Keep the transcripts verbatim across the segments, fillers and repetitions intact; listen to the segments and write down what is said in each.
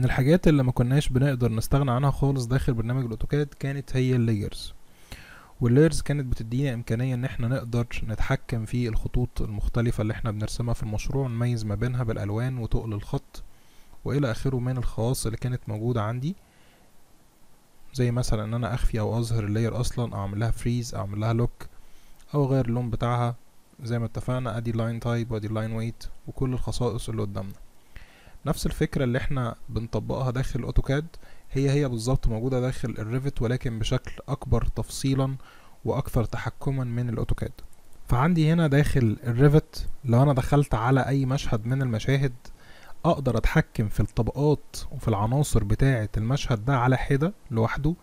من الحاجات اللي ما كناش بنقدر نستغنى عنها خالص داخل برنامج الاوتوكاد كانت هي اللايرز. واللايرز كانت بتدينا امكانية ان احنا نقدر نتحكم في الخطوط المختلفة اللي احنا بنرسمها في المشروع، نميز ما بينها بالالوان وتقل الخط والى اخره من الخواص اللي كانت موجودة عندي، زي مثلا ان انا اخفي او اظهر اللاير اصلا، او اعمل لها فريز، او اعمل لها لوك، او اغير اللون بتاعها زي ما اتفقنا. ادي لاين تايب وادي لاين ويت وكل الخصائص اللي قدامنا. نفس الفكرة اللي احنا بنطبقها داخل الاوتوكاد هي هي بالظبط موجودة داخل الريفت، ولكن بشكل اكبر تفصيلا واكثر تحكما من الاوتوكاد. فعندي هنا داخل الريفت لو انا دخلت على اي مشهد من المشاهد اقدر اتحكم في الطبقات وفي العناصر بتاعة المشهد ده على حدة لوحده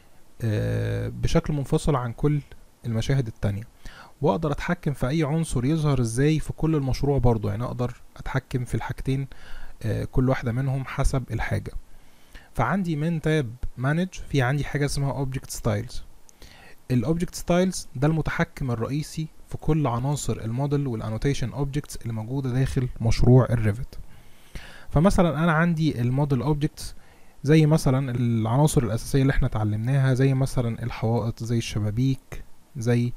بشكل منفصل عن كل المشاهد التانية، واقدر اتحكم في اي عنصر يظهر ازاي في كل المشروع برضو. يعني اقدر اتحكم في الحاجتين كل واحدة منهم حسب الحاجة. فعندي من تاب مانج في عندي حاجة اسمها اوبجكت ستايلز. الاوبجكت ستايلز ده المتحكم الرئيسي في كل عناصر الموديل والانوتيشن اوبجكتس اللي موجودة داخل مشروع الريفت. فمثلا انا عندي الموديل اوبجكتس زي مثلا العناصر الاساسية اللي احنا اتعلمناها، زي مثلا الحوائط، زي الشبابيك، زي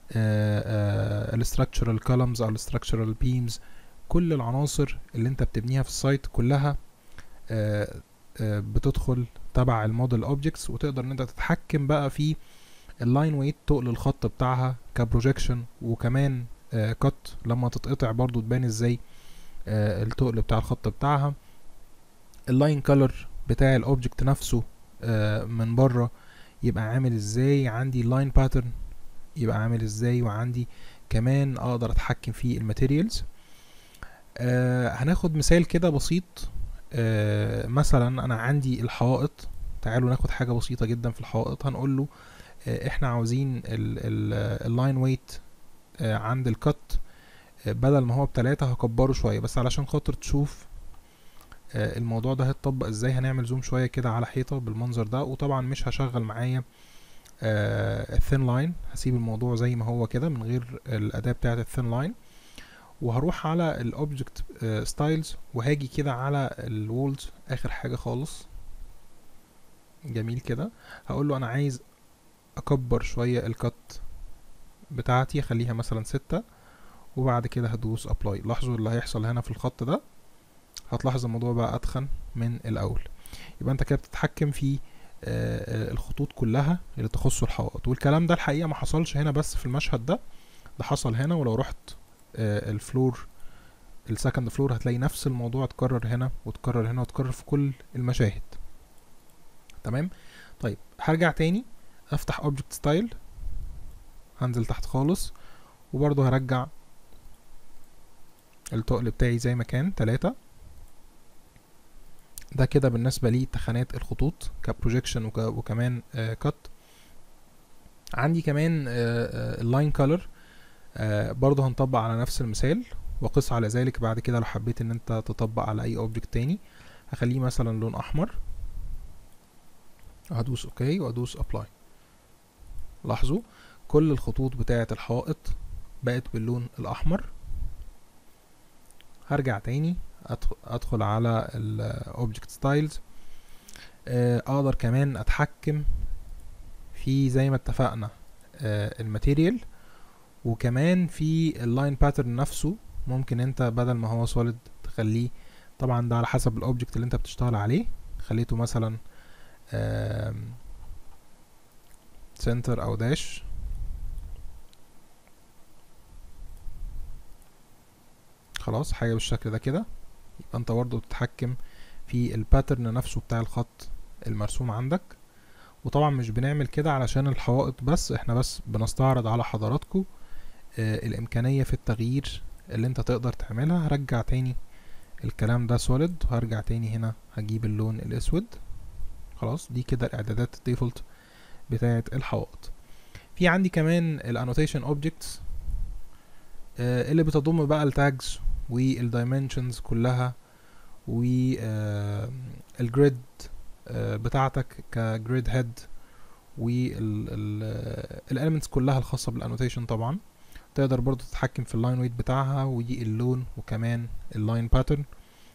الستراكشرال كولمز او الستراكشرال بيمز. كل العناصر اللي انت بتبنيها في السايت كلها آآ آآ بتدخل تبع الموديل اوبجكتس، وتقدر ان انت تتحكم بقى في اللاين ويت، تقل الخط بتاعها كبروجيكشن، وكمان كات لما تتقطع برضو تبان ازاي التقل بتاع الخط بتاعها. اللاين كولر بتاع الاوبجكت نفسه من بره يبقى عامل ازاي، عندي اللاين باترن يبقى عامل ازاي، وعندي كمان اقدر اتحكم في الماتيريالز. آه هناخد مثال كده بسيط. آه مثلا انا عندي الحائط، تعالوا ناخد حاجة بسيطة جدا في الحائط. هنقول له آه احنا عاوزين اللاين ويت آه عند الكت آه بدل ما هو بتلاتة هكبره شوية، بس علشان خاطر تشوف آه الموضوع ده هيتطبق ازاي. هنعمل زوم شوية كده على حيطة بالمنظر ده، وطبعا مش هشغل معايا الثين لاين، هسيب الموضوع زي ما هو كده من غير الاداة بتاعة الثين لاين، وهروح على الاوبجكت ستايلز وهاجي كده على الوولز اخر حاجة خالص. جميل كده. هقول له انا عايز اكبر شوية الكت بتاعتي، اخليها مثلا ستة، وبعد كده هدوس ابلاي. لاحظوا اللي هيحصل هنا في الخط ده، هتلاحظ الموضوع بقى اتخن من الاول. يبقى انت كده بتتحكم في الخطوط كلها اللي تخص الحوائط. والكلام ده الحقيقة ما حصلش هنا بس في المشهد ده، ده حصل هنا. ولو رحت الفلور السكند فلور هتلاقي نفس الموضوع اتكرر هنا وتكرر هنا وتكرر في كل المشاهد. تمام. طيب هرجع تاني افتح اوبجكت ستايل، هنزل تحت خالص، وبرضه هرجع التقل بتاعي زي ما كان تلاتة. ده كده بالنسبة لي تخانات الخطوط كبروجيكشن وك وكمان آه كات. عندي كمان آه اللاين كولر، آه برضه هنطبق على نفس المثال، وقس على ذلك بعد كده لو حبيت ان انت تطبق على اي اوبجكت تاني. هخليه مثلا لون احمر، هدوس اوكي وادوس ابلاي. لاحظوا كل الخطوط بتاعة الحائط بقت باللون الاحمر. هرجع تاني ادخل على الاوبجكت ستايلز. اقدر كمان اتحكم في زي ما اتفقنا الماتيريال، وكمان في اللاين باترن نفسه. ممكن انت بدل ما هو سوليد تخليه، طبعا ده على حسب الاوبجكت اللي انت بتشتغل عليه، خليته مثلا سنتر او داش. خلاص حاجة بالشكل ده كده. يبقى انت برضه بتتحكم في الباترن نفسه بتاع الخط المرسوم عندك. وطبعا مش بنعمل كده علشان الحوائط بس، احنا بس بنستعرض على حضراتكم آه الامكانية في التغيير اللي انت تقدر تعملها. هرجع تاني الكلام ده سوليد، وهرجع تاني هنا هجيب اللون الاسود. خلاص دي كده الاعدادات الديفولت بتاعة الحوائط. في عندي كمان الانوتيشن اوبجكتس آه اللي بتضم بقى التاجز والدايمنشنز كلها، والجريد آه بتاعتك كجريد هيد، والاليمنتس كلها الخاصة بالانوتيشن. طبعا تقدر برضو تتحكم في اللاين ويت بتاعها واللون وكمان اللاين باترن.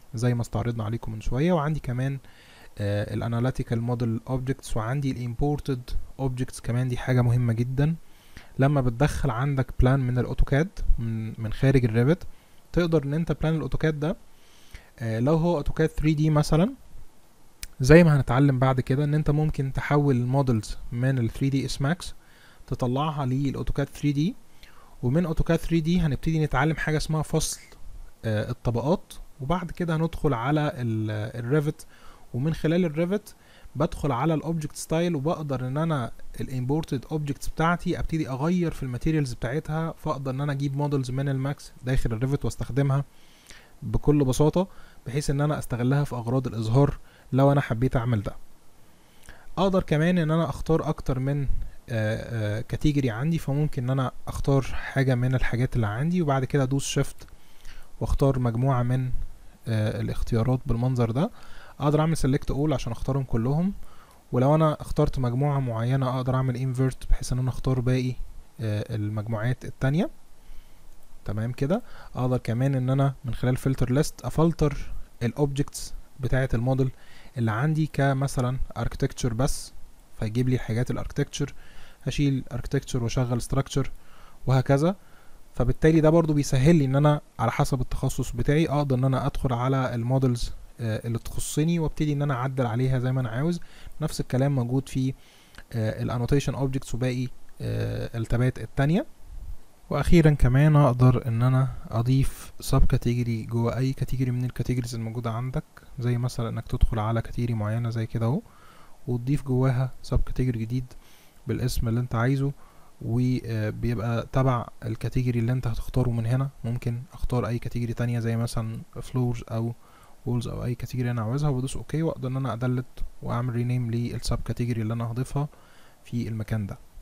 زي ما استعرضنا عليكم من شويه. وعندي كمان الاناليتيكال موديل اوبجكتس، وعندي الامبورتد اوبجكتس كمان. دي حاجه مهمه جدا. لما بتدخل عندك بلان من الاوتوكاد من من خارج الريفت، تقدر ان انت بلان الاوتوكاد ده آه لو هو اوتوكاد ثري دي مثلا، زي ما هنتعلم بعد كده، ان انت ممكن تحول المودلز من ال ثري دي اس ماكس تطلعها للاوتوكاد ثري دي. ومن اوتوكاد ثري دي هنبتدي نتعلم حاجه اسمها فصل آه الطبقات، وبعد كده هندخل على الريفت، ومن خلال الريفت بدخل على الاوبجكت ستايل، وبقدر ان انا الامبورتد اوبجكتس بتاعتي ابتدي اغير في الماتيريالز بتاعتها، فاقدر ان انا اجيب مودلز من الماكس داخل الريفت واستخدمها بكل بساطه، بحيث ان انا استغلها في اغراض الاظهار لو انا حبيت اعمل ده. اقدر كمان ان انا اختار اكتر من كاتيجوري عندي، فممكن ان انا اختار حاجه من الحاجات اللي عندي، وبعد كده ادوس شيفت واختار مجموعه من الاختيارات بالمنظر ده. اقدر اعمل سيلكت اول عشان اختارهم كلهم، ولو انا اخترت مجموعه معينه اقدر اعمل انفيرت بحيث ان انا اختار باقي المجموعات التانية. تمام كده. اقدر كمان ان انا من خلال فلتر ليست افلتر الاوبجكتس بتاعه الموديل اللي عندي كمثلا اركتكتشر بس، فيجيب لي حاجات الاركتكتشر، هشيل اركتكتشر واشغل ستراكشر وهكذا. فبالتالي ده برضو بيسهل لي ان انا على حسب التخصص بتاعي اقدر ان انا ادخل على المودلز اللي تخصني وابتدي ان انا اعدل عليها زي ما انا عاوز. نفس الكلام موجود في الانوتيشن اوبجكتس وباقي التابات التانية. واخيرا كمان اقدر ان انا اضيف سب كاتيجوري جوه اي كاتيجوري من الكاتيجوريز الموجوده عندك، زي مثلا انك تدخل على كاتيجوري معينه زي كده اهو، وتضيف جواها سب كاتيجوري جديد بالاسم اللي انت عايزه، وبيبقى تبع الكاتيجوري اللي انت هتختاره من هنا. ممكن اختار اي كاتيجوري تانية زي مثلا فلورز او وولز او اي كاتيجوري انا عاوزها، وادوس اوكي، واقدر ان انا ادلت واعمل رينيم للسب كاتيجوري اللي انا هضيفها في المكان ده.